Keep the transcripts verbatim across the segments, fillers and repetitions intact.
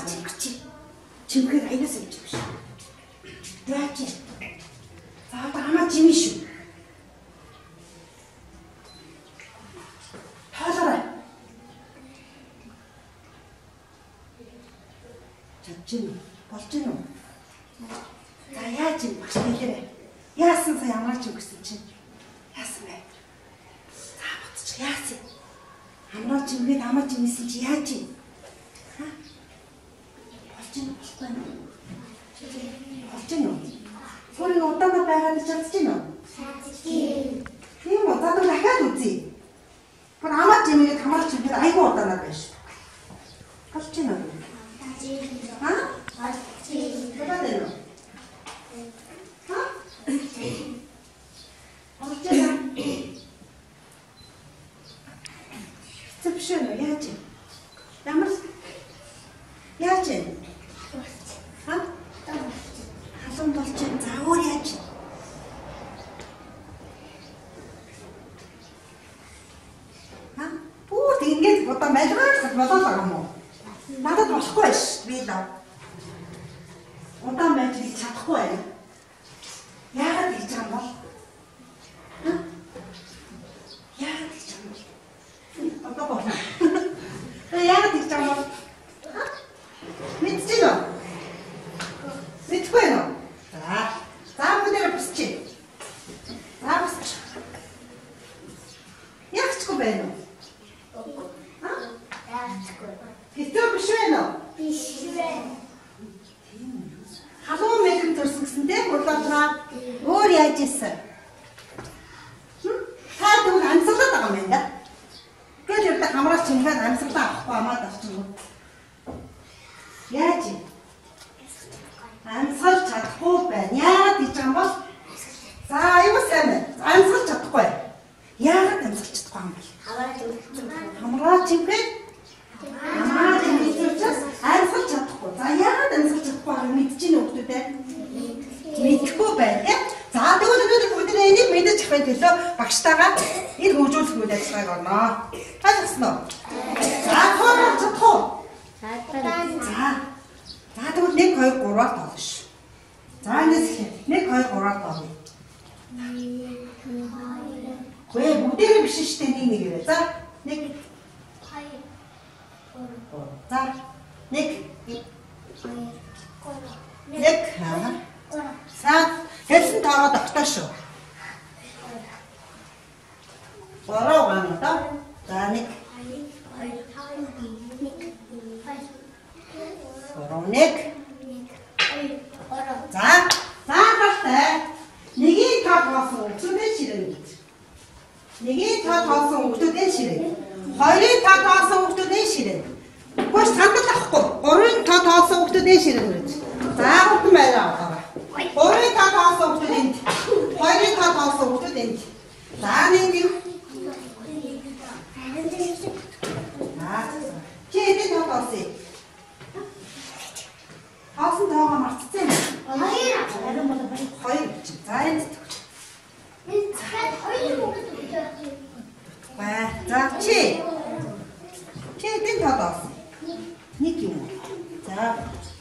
гарч ирэх чи. Чимхээр аягаас явж байгаа шүү. Яач. За хамаа чимээ шүү. Хаалаа. Чачин болж гин үү? За яаж юм багш хэлээрэй. Яасан са ямар ч юм гэсэн чинь. Яасан бэ? За бодчих яасан. Хамраа чимгээд хамаа чимээсэн чи яаж юм? Ха? Болж гин болохгүй юм. Болж гин үү? Сөрийн удаанаа байгаад чадчих гин үү? Чадчих. Тийм үү? За дахиад үзье. Гэр хамаа чимгээд хамаа чимгээд айгүй удаанаа байна шүү. Болж гин үү? Ха? Чадчих. Тэгвэл дээ. Ха? Болж гин. Зөвшөөрөө яаж юм? Ямар яаж юм? Ха? Халуун болж юм. За өөр яаж юм? Ха? Бүр ингэж одоо малгайрах болоод байгаа юм уу? Надад болохгүй ш. Би даа. Удаан байж би чадахгүй байна. Яагаад гэж юм бол? Ха? Яагаад гэж юм бол? Одоо болно. Яагаад гэж юм бол? Мэдчихэв үү? Мэдхгүй юу? За. За бүгдээ бисчих. За бисчих. Яахчгүй байна уу? Ха? Яахчгүй. Гэтөө биш байна уу? Биш байна. Халуун мэлэм төрсөн гэсэн тийм урлаатраа өөр яаж ийсэн? Та тэгвэл амьсгалаад байгаа юм байна да. Гэж явдаг хамраач чимгээд амьсгалаа авахгүй амаад авчихгүй. Яаж юм? Амьсгалж чадахгүй байна. Яагаад гэж юм бол? За аюу сайн байна. Амьсгалж чадахгүй. Яагаад амьсгалж чадахгүй юм бэ? Хамраач чимгээд Хамраач чимгээд амьсгалж чадахгүй. За яагаад амьсгалж чадахгүй юм мэдчихэв нэ хүмүүстээ? Мэдхгүй байна. За тэгвэл өнөөдөр бүгд энийг мэдэж авахын төлөө багштайгаа энэ хөгжүүлэх үйл ажиллагааг орно. Таалагдсан уу? За тоолох чадах уу? За. За тэгвэл нэг хоёр гураар тоолно ш. За энэс ихэ. нэг хоёр гураар тоолно. Гүй бүгдээрээ биш штэ нэг нэг яваа. За нэг хоёр гурав. За нэг нэг хаа. За хэлсэн таавал тогтоо шүү. Бороо гана та. За нэг бороо нэг. За за гастай. Нэгийг та тоосон өгчөдөө ширэн. Нэгийг та тоосон өгчөдөө ширэн. Хоёрыг та тоосон өгчөдөө ширэн. Гош сандал авахгүй. Гурвын та тоосон өгчөдөө ширэн гэж. За хутан байлаа. Өөрийн та тоосон хүмүүс энд. Хоёрын та тоосон хүмүүс энд. За нэг юм. Аа. Чи энд та тоосон. Тоосон тоогоо марцсан юм. Хоёр. Харин бол хоёр чи. За энд. Энд цахад хоёр хүмүүс өгдөг. Баа. За чи. Чи энд та тоосон. Нэг юм. За.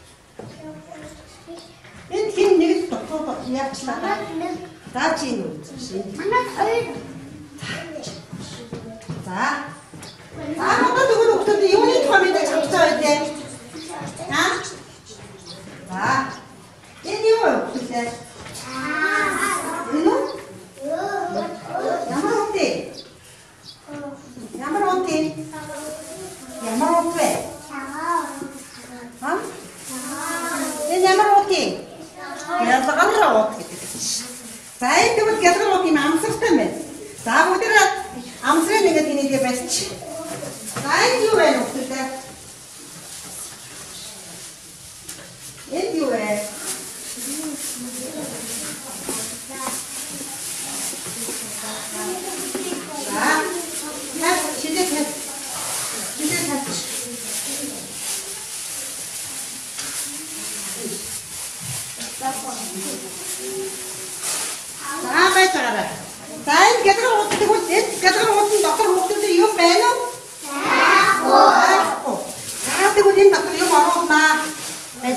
Энэ хин нэг дотоод яачлаа. За чи энэ үү. Манай хоёр. За. За одоо тэгвэл өгтөд юуны тухай мэдээж авч байгаа вэ? Аа. За. Энэ юу вэ? Аа. Энэ үү? Ямар утэ? Ямар утэ? Ямар утэ? Аа. Энэ ямар утэ? Ялгараа уут гэдэг. За энэ тэгвэл ялгараа уут юм амсартай байна. За бүгдээ амсрын нэгэд инээдээ барьчих. За энэ юу вэ нөхдөдөө? Энэ юу вэ? За яа чидээ хэ. Чидээ хэ. За байж байгаарай. За энэ гэдэг утгыг үл энэ гэдэг утгын дотор хүмүүстэй юу байна вэ?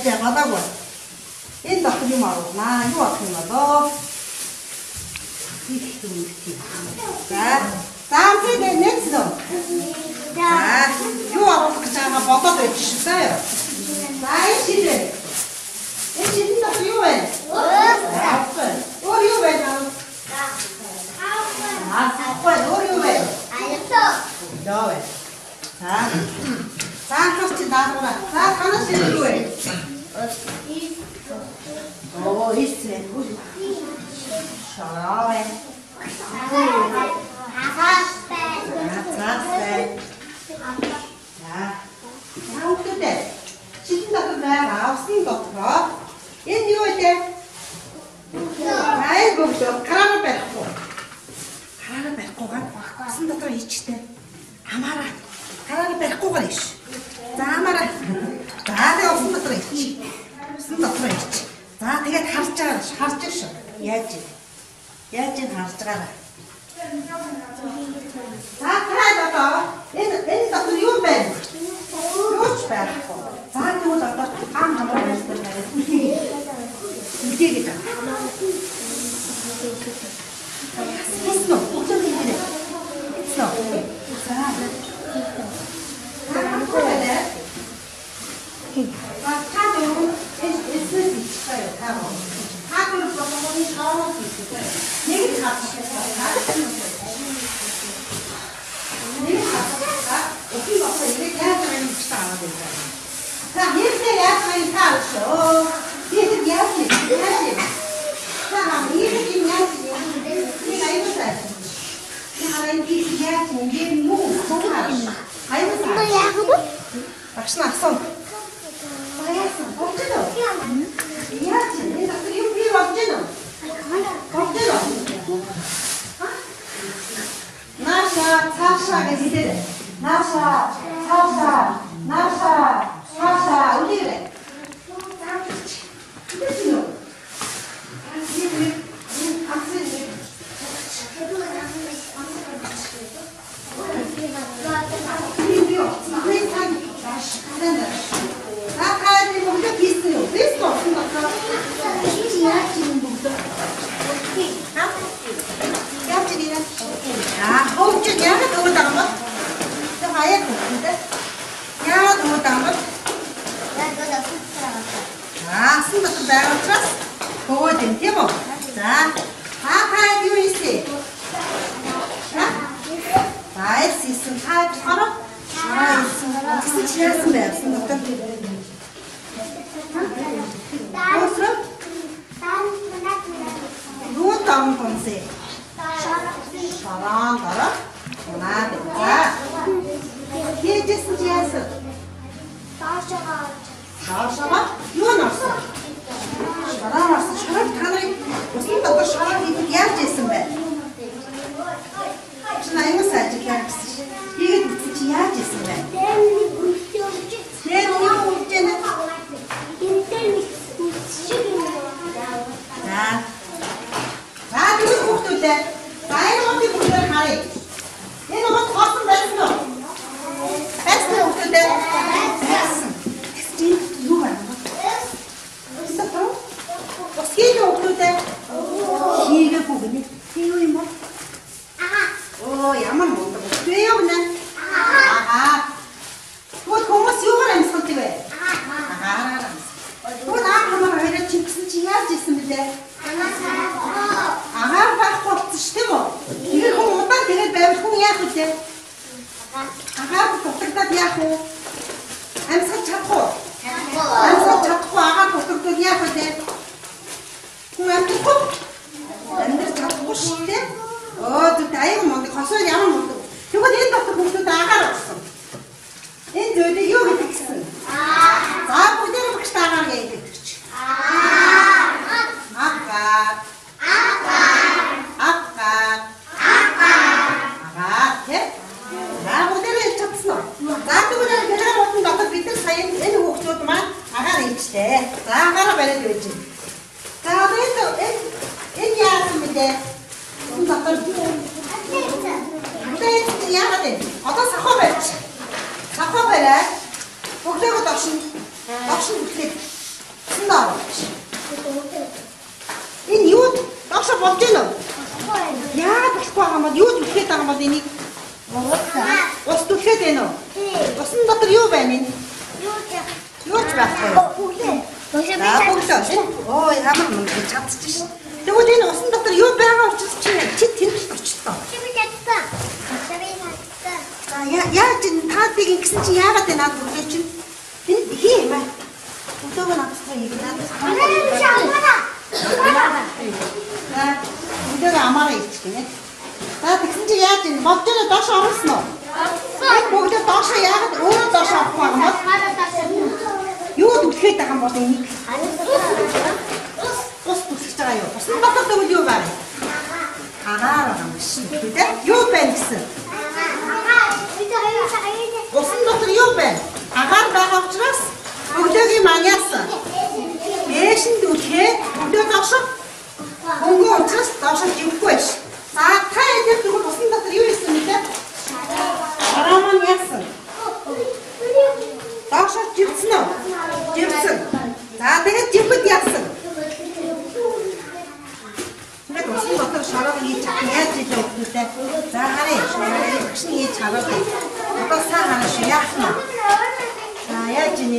байж байгаагүй. Энэ дотор юм оруулнаа. Юу авах юм болоо? Их юм их. За. Заамтай нэг зөө. За. Юу авах гэж байгаа бодоод байж шээ. За энэ шилээ. Энэ шилэн дотор юу вэ? Өөр юу вэ? Аа, сахой өөр юу вэ? Аяцаа. Яа вэ? За. За хавч даавра. За танаас юу вэ? Оо, ийсээ. Шараа. Хастай. Хастай. За. Наутдээ. Чихэн дотор байгаа авсан дотроо. Энэ юу вэ? Ай гоо, караа байхгүй. Караа байхгүйгээр авсан дотор ичтэй. Амаараа. Караа байхгүйгээр иш. За амаараа. За тэгээ авсан дотор ич. Авсан дотор ич. За тэгээд харж байгаа харж ш. Яаж вэ? Яаж ин харж байгаа. За караа дотор энэ энэ дотор юу байна? Юу ч байхгүй. За тэгвэл одоо ам хамаар байсан байна. Үгүй гэдэг. Эсно, утга юм бэ? Эсно. За. Аа, А 타도 에스에스 있어요. 타도. 타도를 propo니 타도 있어요. 내게 같이 해서 내게 같이 어떻게 먹어 이렇게 하면 비싸 안 된다. 자, 이렇게 약간 타죠. 이렇게 약간 야지. 자, 이렇게 야지. 내가 이거 사. 내가 이렇게 야지. 이게 뭐 정말 아이고 사. 박신 왔어. Яасан? Болчихно. Яаж вэ? Энэ дотор юу бий болчихно? Болчихно. Наша, цаашаа гэж хэлээ. Наша, цаашаа, наша, цаашаа үлээрээ. Тэгсэн үү? доо. Энэ юу доошо болж гэнэ үү? Яагаад болохгүй байгаа юм бол юу түлхээд байгаа юм бол энийг ус түлхээд байна уу? Усан дотор юу байна энэ? Юу ч байхгүй. Оо ямар мөн чадчих шин. Тэгвэл энэ усан дотор юу байгаа учраас чи чи тэнд очихлоо. За яа чи таадыг ингэсэн чи яагаад энэ наад бүлээ чи? Энэ хий юм аа. Өдөөгөө надтай хийгээд. За өдөөгөө амаараа ичгэнэ. За тэгсэн чи яаж энэ боддоо доош оруулсан уу? Бүгд доош яагаад өөрөө доош авахгүй юм бол? Юу түлхээд байгаа юм бол энийг? Ус түлхэж байгаа юу? Усан дотор тэгвэл юу байна? Агаар байгаа юм шиг тийм. Юу байна гэсэн? Усан дотор юу байна? Агаар байгаа учраас өглөөгийн маняасан. Ээшин түлхээ өглөө доош хөнгөө учраас доош живхгүй байж. За та энэ тэгвэл усан дотор юу хийсэн бэ? Шараа маань яасан? Доош живсэн үү? Живсэн. За тэгээд живэд яасан? Тэгээд усан дотор шараа хийж чадсан яаж хийж өгдөөтэй. За харъя. Шараа чинь хийж чадаад. Одоо сайн хараа шүү яах нь. За яаж ийнэ?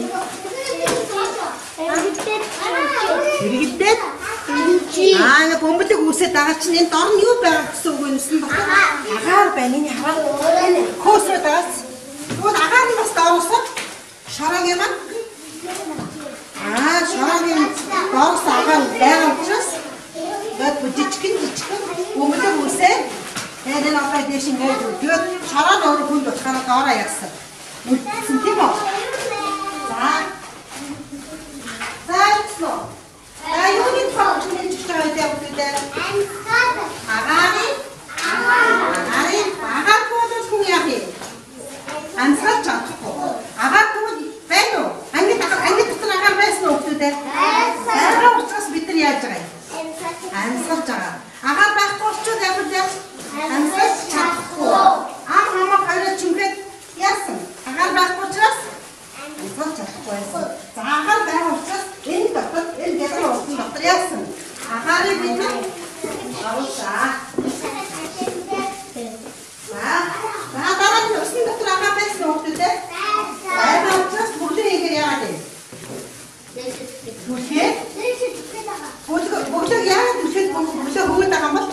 Иргэдээд аа нэг бомблог үүсээд байгаа чинь энэ дор нь юу байгаа гэсэн үг юм усан дотор? Агаар байна. Энэ хараад хөөсөө даас. Тэгвэл агаар нь бас доорсоо шараг юм аа. Аа шарагийн доорс агаар байгаа учраас тэгээд жижигхэн жижигхэн бомблог үүсээ. Тэгээд энэ аваа дэш ингээд тэгээд шараа өөр хүнд уцхаараа доороо яасан. Үлдсэн тийм үү? За. За яасан. А юуны тохиолч нэж байгаа гэдэг үгтэй. Агаарын агаарын агаар бодож хүн яах юм? Ансгаж чадахгүй. Агаар тэгвэл байна уу? Ангид ангид дотор агаар байсан уу үгтэй? Байгаа учраас бид нар яаж байгаа юм? Ансгаж байгаа. Агаар байхгүй учраас яг л ансгаж чадахгүй. Аа хамаа хараа чимхэд яасан? Агаар байхгүй учраас ансгаж чадахгүй байсан. За агаар байгаа учраас энэ дотор энэ гэдэг усан дотор яасан? Агаарыг бид нар авуулаа. За за дараа нь усан дотор агаар байсан уу гэдэг? Агаар учраас бүгдээ ингэ яагаад вэ? Бүлгээ? Бүлгээ бүлгээ яагаад бүлгээ бүлгээ хөвөд байгаа юм бол?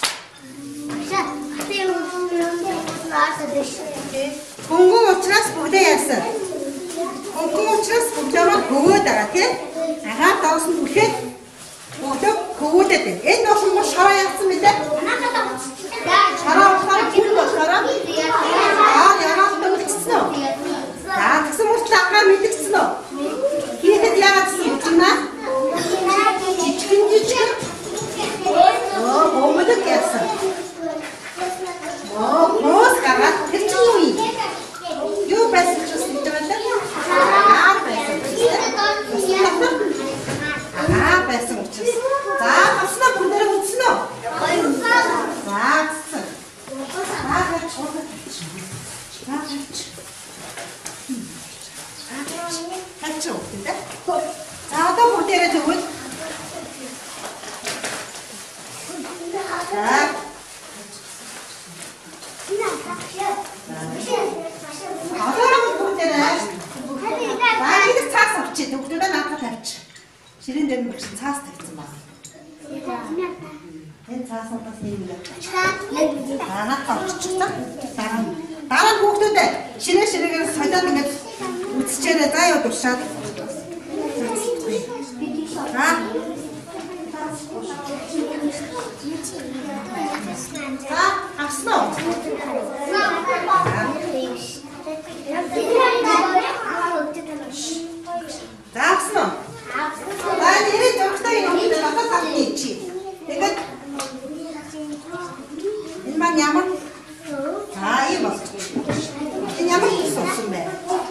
Хөнгөн учраас бүгдээ яасан? Хөнгөн учраас бүгдээ хөвөд байгаа тийм? Агаар доос нь бүлгээд бүгдээ хөвөдөд байна. Энэ доос нь шараа яасан мэдээ? Шараа болохоор хүн болохоор аа яагаад төгөлцсөн үү? За тэгсэн мөртлөө агаар мэдгэсэн үү? Хийхэд яагаад гэсэн юм аа? Жижигэн жижигэн. Оо бомблог яасан. Оо хоос гараад тэр чинь юу юм? Юу байсан ч гэсэн гэж байна л. Аа байсан. Аа байсан учраас. За хаснаа бүгдээ үтсэн үү? За үтсэн. Аа гэж шууд чи. Аа гэж. Аа гэж үтээ. За одоо бүгдээ тэгвэл. За одоо бүгдээ баагийг цаас авчи бүгдээ надад тавьчих. Ширэн дээр мөч цаас тавьсан байна. Энэ цаасуудаас нэг юм. Аа надад авчихсан. Дараа нь дараа нь бүгдээ ширээ ширээгээр солиод ингээд үсчээрээ заа юу дуршаад. Аа За, авсан уу? За, авсан уу? За, нэрээ зургтай юм уу? Надад татны чи. Тэгээд энэ маань ямар? Аа, юм байна. Энэ ямар төрсөн бэ?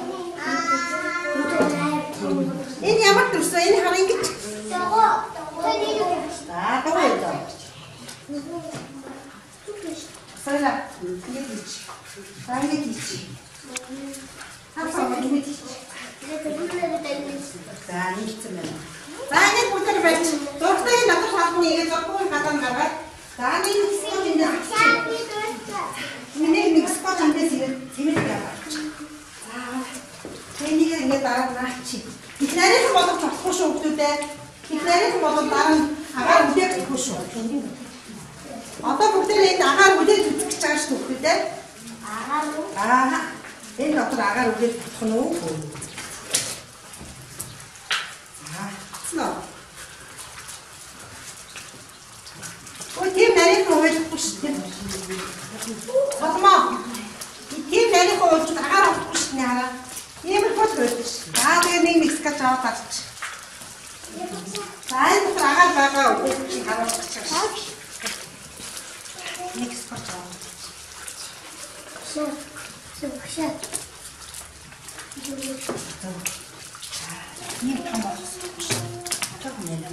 Энэ ямар төрсөн? Энэ харин гэж. За, тавья. Сая, иди тич. Сая иди тич. Хасаа иди тич. За, нийцсэн байна. За ингээд бүгд байж. Зургтай надад хаалт нэгээ зурггүй гадаа гаргаад. За нэг скотч энэ авчих. Миний нэг скотч эндээс ирээд цэвэр яваач. За. Тэнийг ингээд дараа наачих. Их нарийнхан болгож болохгүй шүү хүмүүсээ. Их нарийнхан болгоод дараа нь агаар үлээх гэхгүй шүү. Одоо бүгдээ энэ агаар үлээж үзэх гэж байгаа шүү хүмүүсээ. Агаар уу? Аа. Энэ дотор агаар үлээж болох нь үү? Аа. Сноо. Ой, тийм нарийнхан уулахгүй шүү дээ. Батмаа. Тийм нарийнхан уулж агаар авахгүй шүү дээ хараа. Ийм бол байдаг шүү. За тэгээ нэг нэг скач аваад гарч. За энэ дотор агаар байгаа үү чи харуулж байгаа шүү. Нэг скач аваад. Шээ. Шээ. Нэг том болсон. Чог нэлээ.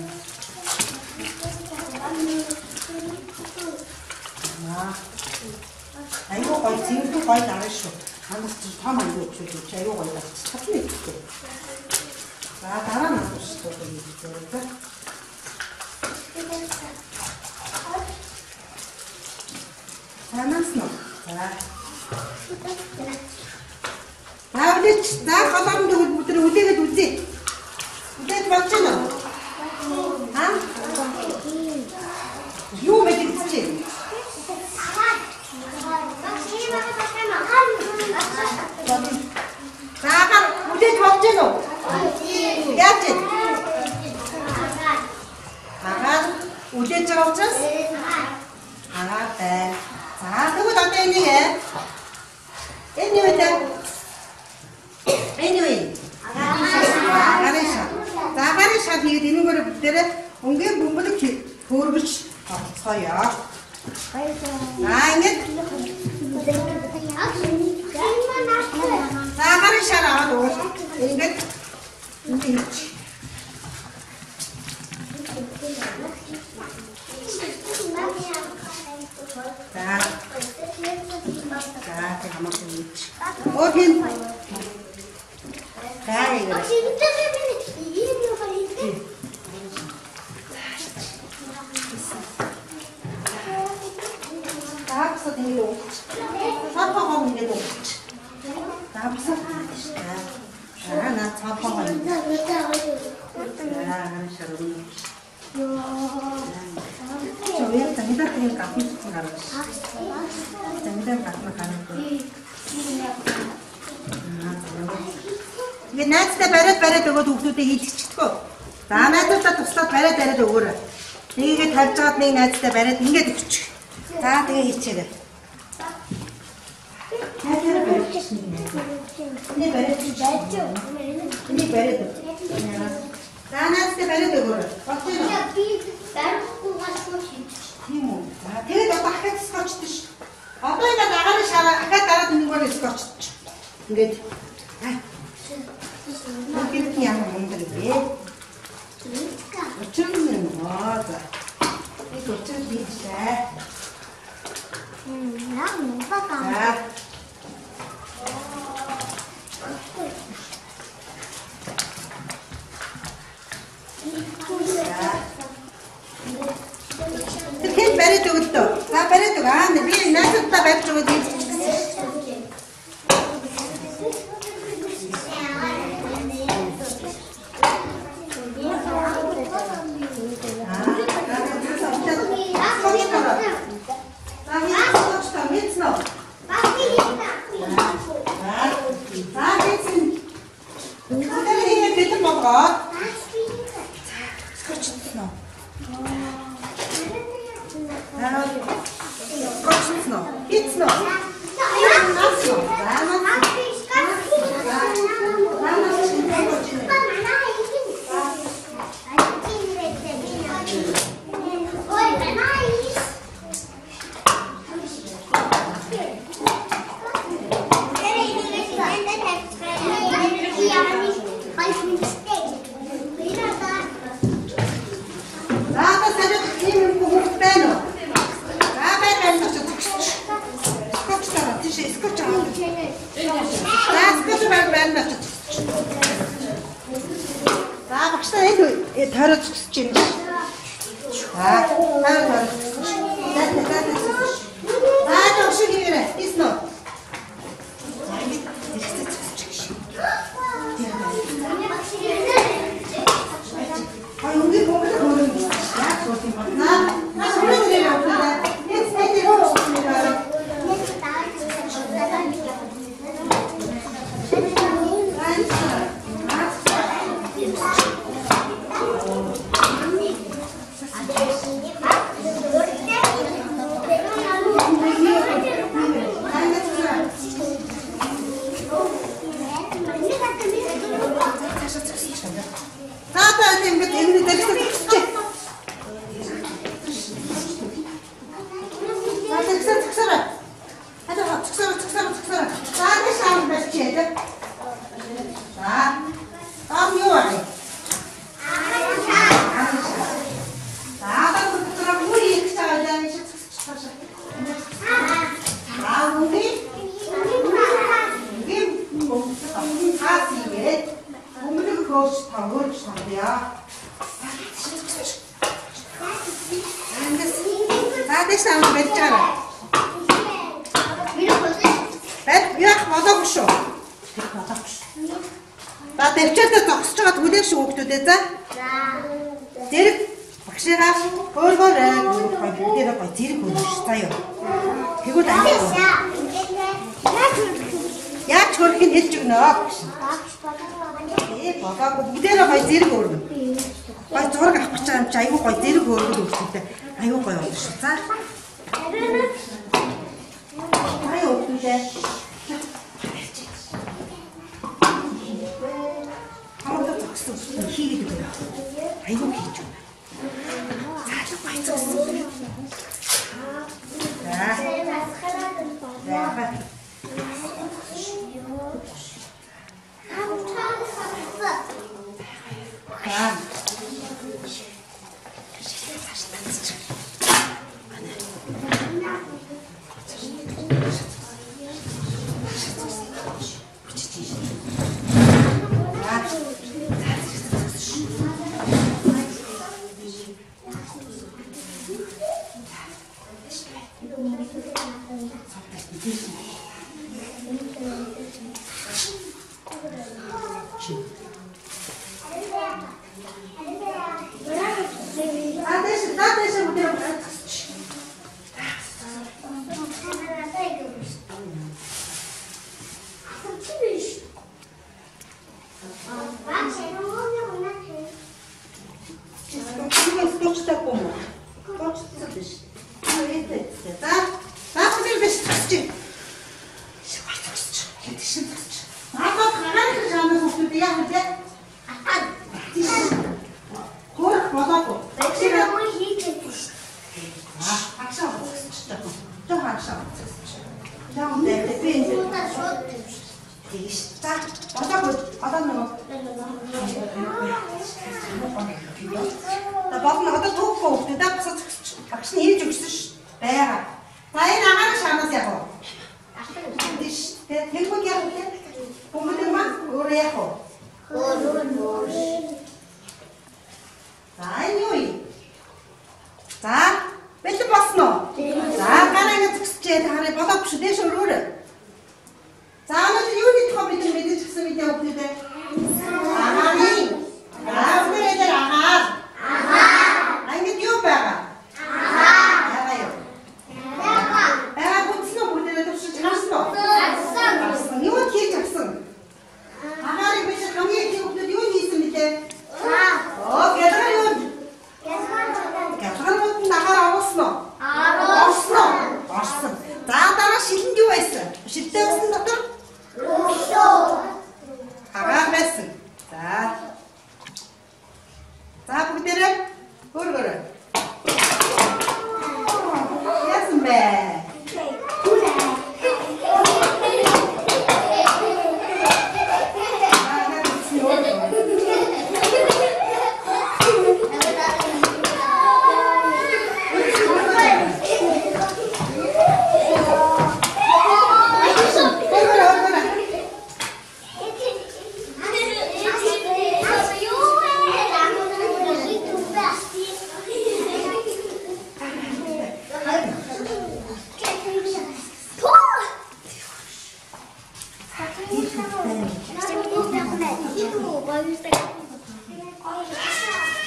Аа. Айгуу гоё зинхүү гоё дараа шүү. Ханаас ч том аяг өгч өгч аюу гоё байна. Татна ихтэй. За дараа нь авах шүү дээ. Танаас нь. За. Наавч за халаанд өдөр үлээгээд үзье. Үлээд болж байна уу? Аа? Юу мэдэж чинь? Заахаар үлээж болж байна уу? Яаж вэ? Агаар үлээж байгаа учраас агаар бай. За тэгвэл одоо энийг энэ юу вэ? Энэ юу вэ? Агарын шал. За агарын шал хийгээд энэгээр бүгдээрээ өнгийн бөмбөлөг хөөргөж олцгоё. За ингэж За агарын шал аваад уул. Ингэж ингэж За. За тэг хамаагүй гэж. Окей. Хай. Таапсаа тийм үү? Цаапаа ингэж үү? Таапсаа шүү дээ. Аа на цаапаа юм. Аа шаруу. Чоя таньдаа тийм капит гаргаж. Таньдаа капна хаана. Ингээ найзтай бариад бариад өгөөд хүүхдүүдэд хийлгэчихдэггүй. За найзуудаа туслаад бариад бариад өгөөрэй. Нэгээ тавьж гаад нэг найзтай бариад ингээд өгчих. За тэгээ хийчихээрэй. Хайраа бариад чинь. Энийг бариад чинь байж юу? Энийг бариад. За найзтай бариад өгөөрэй. Болчих юм. Би барихгүй гашгүй шин. Тийм үү. За тэгээд одоо ахад скотчдээ ш. Одоо ингээд агарын шараа ахад дараад нэггээр скотчдэж. Ингээд. Ингээд яам юм дэрээ. Өчигдөр нь аа за. ඒක өчигдөр хийчихээ. Мм, яа юм баа. Тэгэхээр бариад өгдөө. За бариад өг. Аа би найзуудаа барьж өгөөд хийчихсэн. Тэгээ тойроо зогсож байна. Аа, тойроо тойроо зогсож. За, за, за. Аа, төгшиг ирээ. Иснэ. Ай, үгүй бомбол хөрөн. Яа, суусан байна. Аа, хөрөн нэр авлаа. Эц эц хөрөн. Saya minta aku naik. Itu bagus sekali.